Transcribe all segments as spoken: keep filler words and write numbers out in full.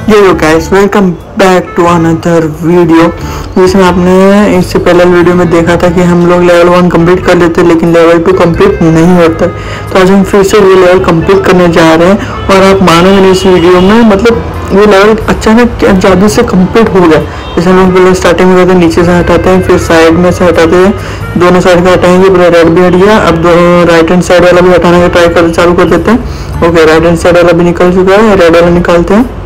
Yo guys, welcome back to another video. जिसमें आपने इससे पहले वीडियो में देखा था कि हम लोग लेवल वन कंप्लीट कर लेते लेकिन लेवल टू कंप्लीट नहीं होता। तो आज हम फिर से वो लेवल कंप्लीट करने जा रहे हैं और आप मानोगे नहीं, इस वीडियो में मतलब वो लेवल अचानक जादू से कंप्लीट हो गया। जैसे हम लोग पहले स्टार्टिंग में करते नीचे से हटाते हैं, फिर साइड में से हटाते हैं, दोनों साइड का हटाएंगे, पूरा रेड भी हट गया। अब राइट हैंड साइड वाला भी हटाने का ट्राई कर चालू कर देते हैं। ओके, राइट हैंड साइड वाला भी निकल चुका है, रेड वाला निकालते हैं।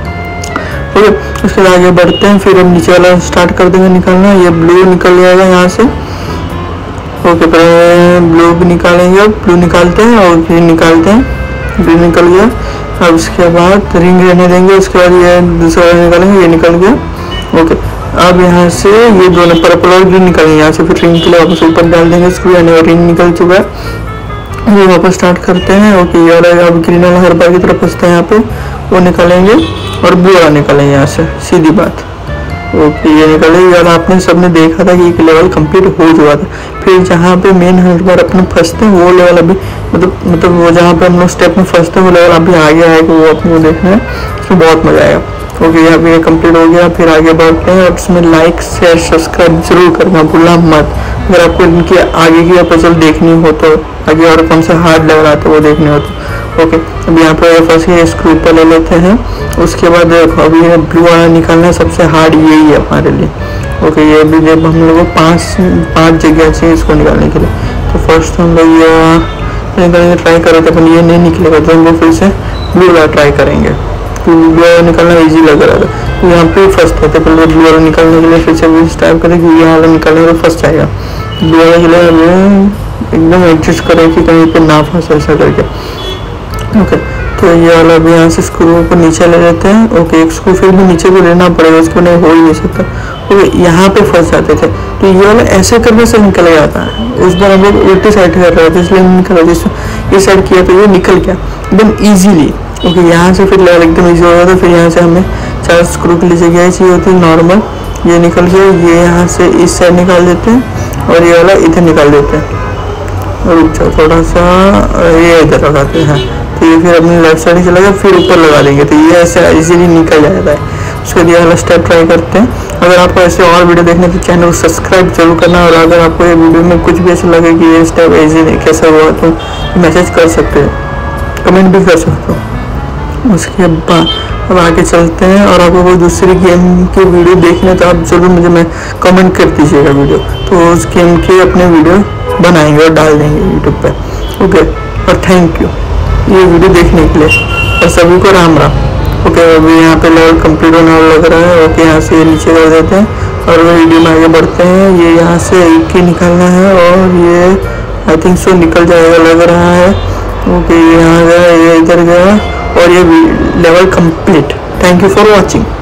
ओके, उसके बाद आगे बढ़ते हैं, फिर हम नीचे वाला स्टार्ट कर देंगे निकालना। ये ब्लू निकल जाएगा यहाँ से। ओके, पहले ब्लू भी निकालेंगे, ब्लू निकालते हैं और फिर निकालते हैं, ब्लू निकल गया। अब उसके बाद रिंग रहने देंगे, उसके बाद ये दूसरा वाला निकालेंगे, ये निकल गया। ओके, अब यहाँ से ये दोनों पर्पल और ग्रीन निकलेंगे, यहाँ से फिर रिंग के लिए वापस ऊपर डाल देंगे इसको, यानी रिंग निकल चुका है। ये वापस स्टार्ट करते हैं। ओके, ये वाला अब ग्रीन वाला हर बार की तरफ फंसता है, यहाँ पे वो निकालेंगे और ब्लू वाला निकालेंगे यहाँ से, सीधी बात। ओके, ये निकलेगा। यार आपने सबने देखा था कि एक लेवल कंप्लीट हो चुका था। फिर जहाँ पे मेन हर बार अपने फंसते हैं वो लेवल अभी मतलब मतलब वो जहाँ पे हम लोग स्टेप में फंसते हैं वो लेवल अभी आगे आएगा, वो अपने को देखना है, उसमें बहुत मजा आएगा। ओके, यहाँ पे कंप्लीट हो गया। फिर आगे बढ़ते हैं और उसमें लाइक शेयर सब्सक्राइब जरूर करना भूलना मत। अगर आपको इनकी आगे की पजल देखनी हो तो, आगे और कौन सा हार्ड लेवल आता है वो देखने हो तो। ओके, अब यहाँ पे फर्स्ट ये इसको ऊपर ले लेते हैं। उसके बाद देखो अभी ये ब्लू वाला निकालना है, सबसे हार्ड यही है हमारे लिए। ओके, ये भी जब हम लोग को पाँच पाँच जगह चाहिए इसको निकालने के लिए, तो फर्स्ट हम लोग ये निकालने ट्राई कर रहे थे, अपन ये नहीं निकलेगा तो हम लोग फिर से ब्लू वाला ट्राई करेंगे। तो ब्लू वाला निकालना ईजी लग रहा था, तो यहाँ पे फर्स्ट होते पहले ब्लू वाला निकालने के लिए फिर से भी टाइप करें कि ये वाला निकालने तो फर्स्ट आएगा। ब्लू वाला के लिए एकदम एडजस्ट करें कि कहीं पे ना फंसे ऐसा करके। ओके, तो ये वाला भी यहाँ से स्क्रू को नीचे ले लेते हैं। ओके, एक स्क्रू फिर भी नीचे को लेना पड़ेगा, उसको नहीं हो ही नहीं सकता। ओके, यहाँ पे फंस जाते थे, तो ये वाला ऐसे करने से निकल जाता है। उस बार हम लोग उल्टी साइड कर रहे थे इसलिए निकल रहा था, ये साइड किया तो ये निकल गया एकदम ईजीली। ओके, यहाँ से फिर लेवल एकदम ईजी हो गया। तो फिर यहाँ से हमें चार स्क्रू की जगह चाहिए होती है नॉर्मल, ये निकल गया। ये यहाँ से इस साइड निकाल देते हैं और ये वाला इधर निकाल देते हैं। रुक जाओ थोड़ा सा, ये इधर लगाते हैं, तो ये फिर अपने लेफ्ट साइड ही चला गया, फिर ऊपर लगा देंगे तो ये ऐसे इजीली निकल जाता है। उसके ये वाला स्टेप ट्राई करते हैं। अगर आपको ऐसे और वीडियो देखने तो चैनल को सब्सक्राइब जरूर करना, और अगर आपको ये वीडियो में कुछ भी ऐसा लगे कि ये स्टेप इजी कैसे हुआ तो मैसेज कर सकते हो, कमेंट भी कर सकते हो। उसके बाद अब आगे चलते हैं, और आपको कोई दूसरी गेम की वीडियो देखने तो आप जरूर मुझे मैं कमेंट कर दीजिएगा वीडियो, तो उस गेम की अपने वीडियो बनाएंगे और डाल देंगे यूट्यूब पे। ओके, और थैंक यू ये वीडियो देखने के लिए, और सभी को राम राम। ओके, अभी यहाँ पे लेवल कंप्लीट होने वाला लग रहा है। ओके, यहाँ से ये नीचे कर देते हैं और वीडियो में आगे बढ़ते हैं। ये यहाँ से एक ही निकालना है और ये आई थिंक सो निकल जाएगा लग रहा है। ओके, यहाँ गया, ये इधर गया और ये level complete. Thank you for watching.